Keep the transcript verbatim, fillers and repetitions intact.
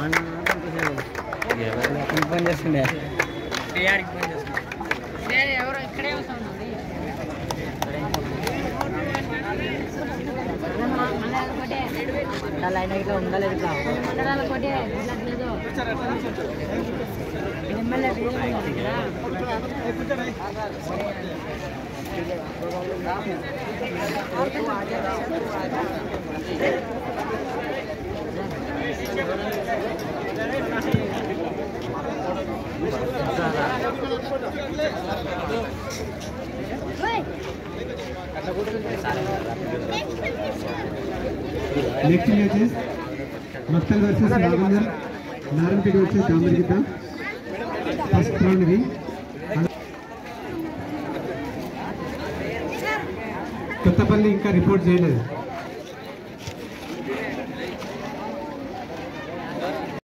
పని చేస్తుండే ఎవరు ఇక్కడే లైన్ ఇట్లా ఉండలేదు మండలాల కోటే లేదు నెక్స్ట్ మ్యాచెస్ మక్తల్ వర్సెస్ నాగందర్ నారాయణపేట వచ్చేసి కామరిగిత ఫస్ట్ రౌండ్ ఇది కొత్తపల్లి ఇంకా రిపోర్ట్ చేయలేదు.